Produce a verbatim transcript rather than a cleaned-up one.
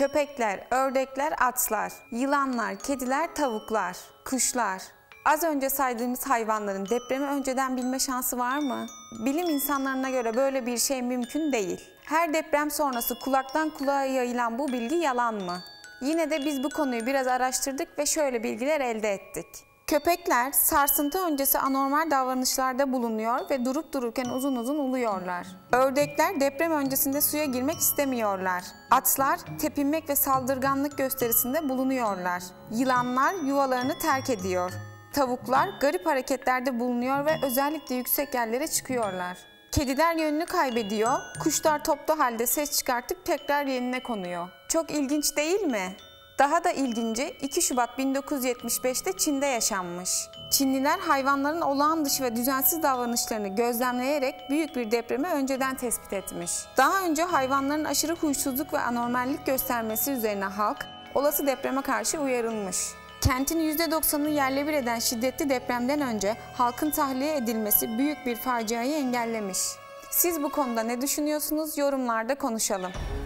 Köpekler, ördekler, atlar, yılanlar, kediler, tavuklar, kuşlar. Az önce saydığımız hayvanların depremi önceden bilme şansı var mı? Bilim insanlarına göre böyle bir şey mümkün değil. Her deprem sonrası kulaktan kulağa yayılan bu bilgi yalan mı? Yine de biz bu konuyu biraz araştırdık ve şöyle bilgiler elde ettik. Köpekler sarsıntı öncesi anormal davranışlarda bulunuyor ve durup dururken uzun uzun uluyorlar. Ördekler deprem öncesinde suya girmek istemiyorlar. Atlar tepinmek ve saldırganlık gösterisinde bulunuyorlar. Yılanlar yuvalarını terk ediyor. Tavuklar garip hareketlerde bulunuyor ve özellikle yüksek yerlere çıkıyorlar. Kediler yönünü kaybediyor, kuşlar toplu halde ses çıkartıp tekrar yerine konuyor. Çok ilginç değil mi? Daha da ilginci iki Şubat bin dokuz yüz yetmiş beş'te Çin'de yaşanmış. Çinliler hayvanların olağan dışı ve düzensiz davranışlarını gözlemleyerek büyük bir depremi önceden tespit etmiş. Daha önce hayvanların aşırı huysuzluk ve anormallik göstermesi üzerine halk olası depreme karşı uyarılmış. Kentin yüzde doksanını yerle bir eden şiddetli depremden önce halkın tahliye edilmesi büyük bir faciayı engellemiş. Siz bu konuda ne düşünüyorsunuz? Yorumlarda konuşalım.